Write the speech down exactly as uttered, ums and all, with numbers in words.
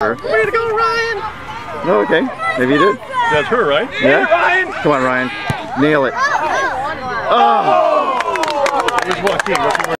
Way to go, Ryan! No, okay. Maybe you did. That's her, right? Yeah? Ryan! Come on, Ryan. Nail it. Oh! Here's Joaquin.